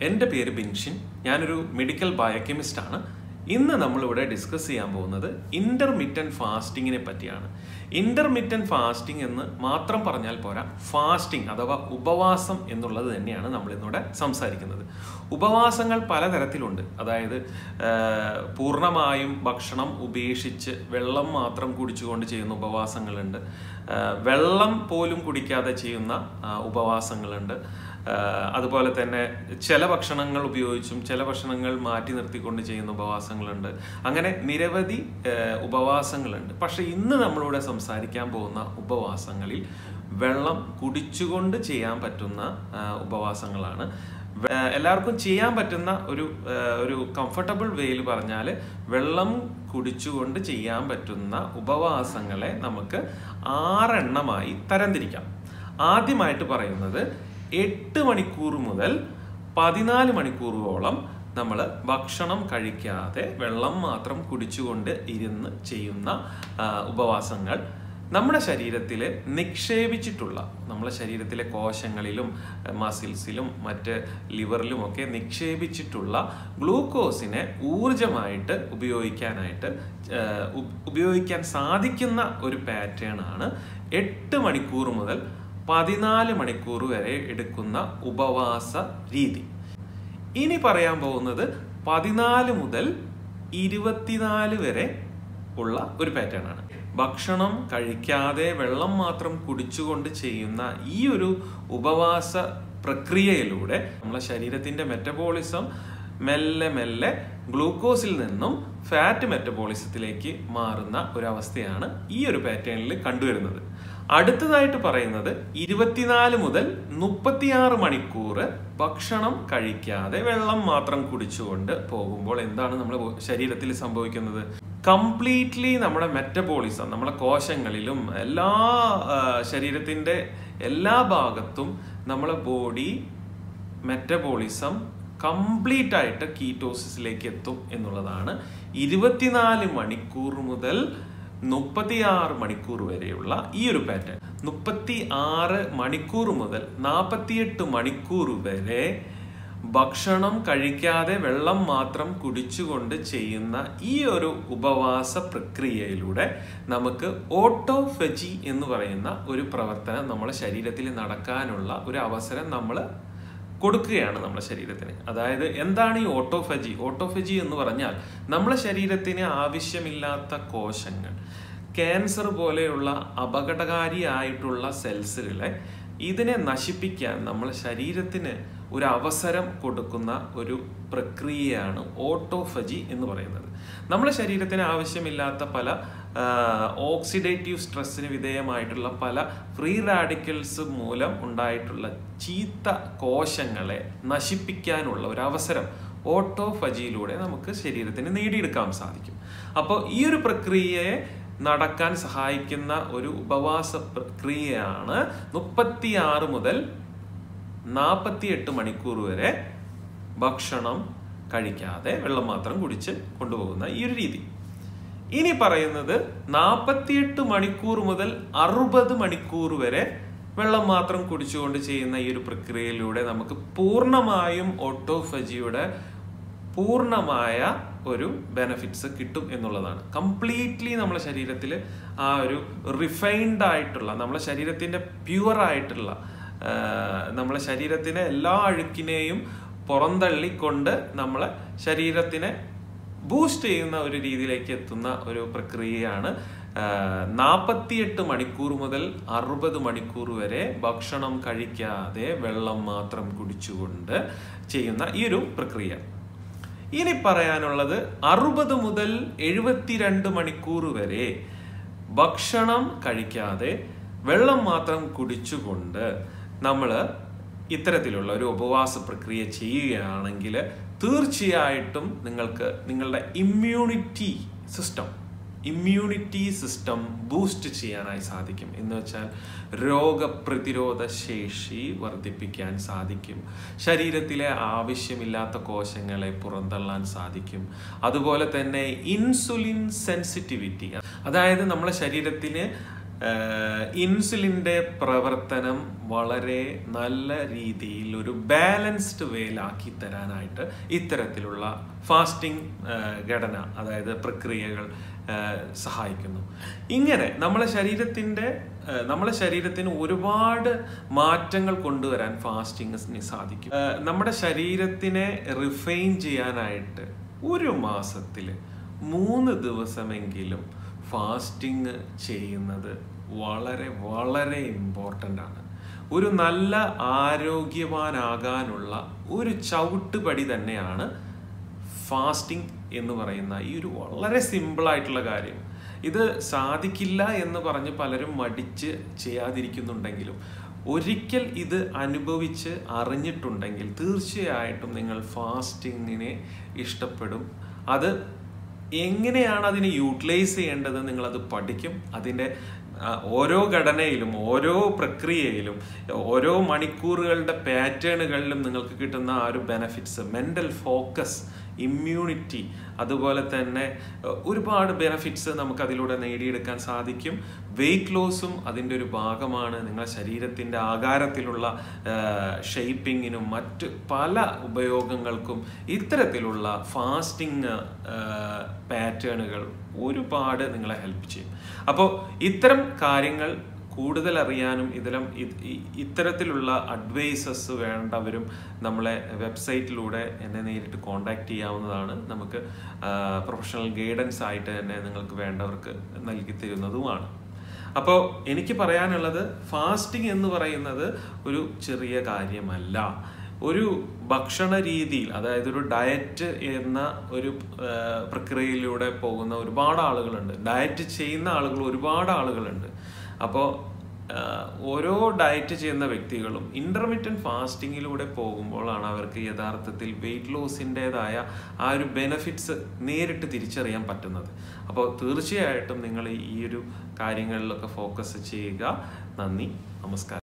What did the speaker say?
എൻ്റെ പേര് ബിൻഷിൻ. ഞാനൊരു മെഡിക്കൽ ബയോകെമിസ്റ്റാണ്. ഇന്ന് നമ്മളിവിടെ ഡിസ്കസ് ചെയ്യാൻ പോകുന്നത് ഇൻ്റർമിറ്റൻറ്റ് ഫാസ്റ്റിങ്ങിനെ പറ്റിയാണ്. ഇൻ്റർമിറ്റൻറ്റ് ഫാസ്റ്റിംഗ് എന്ന് മാത്രം പറഞ്ഞാൽ പോരാ, ഫാസ്റ്റിംഗ് അഥവാ ഉപവാസം എന്നുള്ളത് തന്നെയാണ് നമ്മളിന്നിവിടെ സംസാരിക്കുന്നത്. ഉപവാസങ്ങൾ പലതരത്തിലുണ്ട്. അതായത് പൂർണ്ണമായും ഭക്ഷണം ഉപേക്ഷിച്ച് വെള്ളം മാത്രം കുടിച്ചുകൊണ്ട് ചെയ്യുന്ന ഉപവാസങ്ങളുണ്ട്. വെള്ളം പോലും കുടിക്കാതെ ചെയ്യുന്ന ഉപവാസങ്ങളുണ്ട്. അതുപോലെ തന്നെ ചില ഭക്ഷണങ്ങൾ ഉപയോഗിച്ചും ചില ഭക്ഷണങ്ങൾ മാറ്റി നിർത്തിക്കൊണ്ട് ചെയ്യുന്ന ഉപവാസങ്ങളുണ്ട്. അങ്ങനെ നിരവധി ഉപവാസങ്ങളുണ്ട്. പക്ഷെ ഇന്ന് നമ്മളിവിടെ സംസാരിക്കാൻ പോകുന്ന ഉപവാസങ്ങളിൽ വെള്ളം കുടിച്ചുകൊണ്ട് ചെയ്യാൻ പറ്റുന്ന ഉപവാസങ്ങളാണ്. എല്ലാവർക്കും ചെയ്യാൻ പറ്റുന്ന ഒരു കംഫർട്ടബിൾ വേയിൽ പറഞ്ഞാൽ വെള്ളം കുടിച്ചുകൊണ്ട് ചെയ്യാൻ പറ്റുന്ന ഉപവാസങ്ങളെ നമുക്ക് 6 എണ്ണമായി തരംതിരിക്കാം. ആദ്യമായിട്ട് പറയുന്നത് 8 മണിക്കൂർ മുതൽ 14 മണിക്കൂറോളം നമ്മൾ ഭക്ഷണം കഴിക്കാതെ വെള്ളം മാത്രം കുടിച്ചുകൊണ്ട് ഇരുന്ന് ചെയ്യുന്ന ഉപവാസങ്ങൾ നമ്മുടെ ശരീരത്തിൽ നിക്ഷേപിച്ചിട്ടുള്ള, നമ്മുടെ ശരീരത്തിലെ കോശങ്ങളിലും മസിൽസിലും മറ്റ് ലിവറിലുമൊക്കെ നിക്ഷേപിച്ചിട്ടുള്ള ഗ്ലൂക്കോസിനെ ഊർജമായിട്ട് ഉപയോഗിക്കാൻ സാധിക്കുന്ന ഒരു പാറ്റേൺ ആണ് 8 മണിക്കൂർ മുതൽ 14 മണിക്കൂർ വരെ എടുക്കുന്ന ഉപവാസ രീതി. ഇനി പറയാൻ പോകുന്നത് 14 മുതൽ 24 വരെ ഉള്ള ഒരു പാറ്റേൺ ആണ്. ഭക്ഷണം കഴിക്കാതെ വെള്ളം മാത്രം കുടിച്ചുകൊണ്ട് ചെയ്യുന്ന ഈ ഒരു ഉപവാസ പ്രക്രിയയിലൂടെ നമ്മുടെ ശരീരത്തിന്റെ മെറ്റബോളിസം മെല്ലെ മെല്ലെ ഗ്ലൂക്കോസിൽ നിന്നും ഫാറ്റ് മെറ്റബോളിസത്തിലേക്ക് മാറുന്ന ഒരവസ്ഥയാണ് ഈ ഒരു പാറ്റേണിൽ കണ്ടുവരുന്നത്. അടുത്തതായിട്ട് പറയുന്നത് 24 മുതൽ 36 മണിക്കൂർ ഭക്ഷണം കഴിക്കാതെ വെള്ളം മാത്രം കുടിച്ചുകൊണ്ട് പോകുമ്പോൾ എന്താണ് നമ്മുടെ ശരീരത്തിൽ സംഭവിക്കുന്നത്? കംപ്ലീറ്റ്ലി നമ്മുടെ മെറ്റബോളിസം, നമ്മുടെ കോശങ്ങളിലും ശരീരത്തിന്റെ എല്ലാ ഭാഗത്തും നമ്മളെ ബോഡി മെറ്റബോളിസം കംപ്ലീറ്റ് ആയിട്ട് കീറ്റോസിസിലേക്ക് എത്തും എന്നുള്ളതാണ്. 24 മണിക്കൂർ മുതൽ 36 മണിക്കൂർ വരെയുള്ള ഈ ഒരു പാറ്റേൺ. 36 മണിക്കൂർ മുതൽ 48 മണിക്കൂർ വരെ ഭക്ഷണം കഴിക്കാതെ വെള്ളം മാത്രം കുടിച്ചുകൊണ്ട് ചെയ്യുന്ന ഈ ഒരു ഉപവാസ പ്രക്രിയയിലൂടെ നമുക്ക് ഓട്ടോഫജി എന്ന് പറയുന്ന ഒരു പ്രവർത്തനം നമ്മുടെ ശരീരത്തിൽ നടക്കാനുള്ള ഒരു അവസരം നമ്മൾ കൊടുക്കുകയാണ് നമ്മുടെ ശരീരത്തിന്. അതായത് എന്താണ് ഈ ഓട്ടോഫജി? ഓട്ടോഫജി എന്ന് പറഞ്ഞാൽ നമ്മുടെ ശരീരത്തിന് ആവശ്യമില്ലാത്ത കോശങ്ങൾ, ക്യാൻസർ പോലെയുള്ള അപകടകാരിയായിട്ടുള്ള സെൽസുകളെ ഇതിനെ നശിപ്പിക്കാൻ നമ്മുടെ ശരീരത്തിന് ഒരു അവസരം കൊടുക്കുന്ന ഒരു പ്രക്രിയയാണ് ഓട്ടോഫജി എന്ന് പറയുന്നത്. നമ്മുടെ ശരീരത്തിന് ആവശ്യമില്ലാത്ത പല ഓക്സിഡേറ്റീവ് സ്ട്രെസ്സിന് വിധേയമായിട്ടുള്ള പല ഫ്രീ റാഡിക്കൽസ് മൂലം ഉണ്ടായിട്ടുള്ള ചീത്ത കോശങ്ങളെ നശിപ്പിക്കാനുള്ള ഒരു അവസരം ഓട്ടോഫജിയിലൂടെ നമുക്ക് ശരീരത്തിന് നേടിയെടുക്കാൻ സാധിക്കും. അപ്പോൾ ഈ ഒരു പ്രക്രിയയെ നടക്കാൻ സഹായിക്കുന്ന ഒരു ഉപവാസ പ്രക്രിയയാണ് 36 മുതൽ 48 മണിക്കൂർ വരെ ഭക്ഷണം കഴിക്കാതെ വെള്ളം മാത്രം കുടിച്ച് കൊണ്ടുപോകുന്ന ഈ ഒരു രീതി. ഇനി പറയുന്നത് 48 മണിക്കൂർ മുതൽ 60 മണിക്കൂർ വരെ വെള്ളം മാത്രം കുടിച്ചുകൊണ്ട് ചെയ്യുന്ന ഈ ഒരു പ്രക്രിയയിലൂടെ നമുക്ക് പൂർണ്ണമായും ഓട്ടോഫജിയുടെ പൂർണ്ണമായ ഒരു ബെനഫിറ്റ്സ് കിട്ടും എന്നുള്ളതാണ്. കംപ്ലീറ്റ്ലി നമ്മുടെ ശരീരത്തിൽ ആ ഒരു റിഫൈൻഡ് ആയിട്ടുള്ള, നമ്മുടെ ശരീരത്തിൻ്റെ പ്യുവറായിട്ടുള്ള, നമ്മളെ ശരീരത്തിനെ എല്ലാ അഴുക്കിനെയും പുറന്തള്ളിക്കൊണ്ട് നമ്മളെ ശരീരത്തിനെ ബൂസ്റ്റ് ചെയ്യുന്ന ഒരു രീതിയിലേക്ക് എത്തുന്ന ഒരു പ്രക്രിയയാണ് 48 മണിക്കൂർ മുതൽ 60 മണിക്കൂർ വരെ ഭക്ഷണം കഴിക്കാതെ വെള്ളം മാത്രം കുടിച്ചുകൊണ്ട് ചെയ്യുന്ന ഈ ഒരു പ്രക്രിയ. ഇനി പറയാനുള്ളത് 60 മുതൽ 72 മണിക്കൂർ വരെ ഭക്ഷണം കഴിക്കാതെ വെള്ളം മാത്രം കുടിച്ചുകൊണ്ട് നമ്മൾ ഇത്തരത്തിലുള്ള ഒരു ഉപവാസ പ്രക്രിയ ചെയ്യുകയാണെങ്കിൽ തീർച്ചയായിട്ടും നിങ്ങൾക്ക് നിങ്ങളുടെ ഇമ്മ്യൂണിറ്റി സിസ്റ്റം ബൂസ്റ്റ് ചെയ്യാനായി സാധിക്കും. എന്ന് വെച്ചാൽ രോഗപ്രതിരോധ ശേഷി വർദ്ധിപ്പിക്കാൻ സാധിക്കും. ശരീരത്തിലെ ആവശ്യമില്ലാത്ത കോശങ്ങളെ പുറന്തള്ളാൻ സാധിക്കും. അതുപോലെ തന്നെ ഇൻസുലിൻ സെൻസിറ്റിവിറ്റി, അതായത് നമ്മുടെ ശരീരത്തിന് ഇൻസുലിൻ്റെ പ്രവർത്തനം വളരെ നല്ല രീതിയിൽ ഒരു ബാലൻസ്ഡ് വേയിലാക്കി തരാനായിട്ട് ഇത്തരത്തിലുള്ള ഫാസ്റ്റിംഗ് ഘടന, അതായത് പ്രക്രിയകൾ സഹായിക്കുന്നു. ഇങ്ങനെ നമ്മളെ ശരീരത്തിന് ഒരുപാട് മാറ്റങ്ങൾ കൊണ്ടുവരാൻ ഫാസ്റ്റിങ്ങിന് സാധിക്കും. നമ്മുടെ ശരീരത്തിനെ റിഫൈൻ ചെയ്യാനായിട്ട് ഒരു മാസത്തിൽ 3 ദിവസമെങ്കിലും ഫാസ്റ്റിംഗ് ചെയ്യുന്നത് വളരെ വളരെ ഇമ്പോർട്ടൻ്റ് ആണ്. ഒരു നല്ല ആരോഗ്യവാനാകാനുള്ള ഒരു ചവിട്ടുപടി തന്നെയാണ് ഫാസ്റ്റിംഗ് എന്ന് പറയുന്ന ഈ ഒരു വളരെ സിമ്പിളായിട്ടുള്ള കാര്യം. ഇത് സാധിക്കില്ല എന്ന് പറഞ്ഞ് പലരും മടിച്ച് ചെയ്യാതിരിക്കുന്നുണ്ടെങ്കിലും ഒരിക്കൽ ഇത് അനുഭവിച്ച് അറിഞ്ഞിട്ടുണ്ടെങ്കിൽ തീർച്ചയായിട്ടും നിങ്ങൾ ഫാസ്റ്റിങ്ങിനെ ഇഷ്ടപ്പെടും. അത് എങ്ങനെയാണ് അതിനെ യൂട്ടിലൈസ് ചെയ്യേണ്ടത് നിങ്ങളത് പഠിക്കും. അതിൻ്റെ ഓരോ ഘടനയിലും ഓരോ പ്രക്രിയയിലും ഓരോ മണിക്കൂറുകളുടെ പാറ്റേണുകളിലും നിങ്ങൾക്ക് കിട്ടുന്ന ആ ഒരു ബെനഫിറ്റ്സ്, മെൻ്റൽ ഫോക്കസ്, ഇമ്മ്യൂണിറ്റി, അതുപോലെ തന്നെ ഒരുപാട് ബെനഫിറ്റ്സ് നമുക്കതിലൂടെ നേടിയെടുക്കാൻ സാധിക്കും. വെയ്റ്റ് ലോസും അതിൻ്റെ ഒരു ഭാഗമാണ്. നിങ്ങളുടെ ശരീരത്തിൻ്റെ ആകാരത്തിലുള്ള ഷേപ്പിങ്ങിനും മറ്റ് പല ഉപയോഗങ്ങൾക്കും ഇത്തരത്തിലുള്ള ഫാസ്റ്റിംഗ് പാറ്റേണുകൾ ഒരുപാട് നിങ്ങളെ ഹെൽപ്പ് ചെയ്യും. അപ്പോൾ ഇത്തരം കാര്യങ്ങൾ കൂടുതൽ അറിയാനും ഇത്തരത്തിലുള്ള അഡ്വൈസസ് വേണ്ടവരും നമ്മളെ വെബ്സൈറ്റിലൂടെ എന്നെ നേരിട്ട് കോൺടാക്ട് ചെയ്യാവുന്നതാണ്. നമുക്ക് പ്രൊഫഷണൽ ഗൈഡൻസ് ആയിട്ട് തന്നെ നിങ്ങൾക്ക് വേണ്ടവർക്ക് നൽകി തരുന്നതുമാണ്. അപ്പോൾ എനിക്ക് പറയാനുള്ളത്, ഫാസ്റ്റിംഗ് എന്ന് പറയുന്നത് ഒരു ചെറിയ കാര്യമല്ല. ഒരു ഭക്ഷണ രീതിയിൽ, അതായത് ഒരു ഡയറ്റ് എന്ന ഒരു പ്രക്രിയയിലൂടെ പോകുന്ന ഒരുപാട് ആളുകളുണ്ട്. ഡയറ്റ് ചെയ്യുന്ന ആളുകൾ ഒരുപാട് ആളുകളുണ്ട്. അപ്പോൾ ഓരോ ഡയറ്റ് ചെയ്യുന്ന വ്യക്തികളും ഇൻ്റർമിറ്റൻറ്റ് ഫാസ്റ്റിങ്ങിലൂടെ പോകുമ്പോഴാണ് അവർക്ക് യഥാർത്ഥത്തിൽ വെയ്റ്റ് ലോസിൻ്റെതായ ആ ഒരു ബെനഫിറ്റ്സ് നേരിട്ട് തിരിച്ചറിയാൻ പറ്റുന്നത്. അപ്പോൾ തീർച്ചയായിട്ടും നിങ്ങൾ ഈ ഒരു കാര്യങ്ങളിലൊക്കെ ഫോക്കസ് ചെയ്യുക. നന്ദി, നമസ്കാരം.